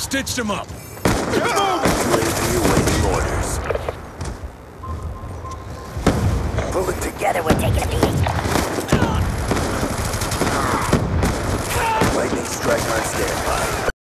stitched him up. You waiting orders. Pull it together, we're taking a beating.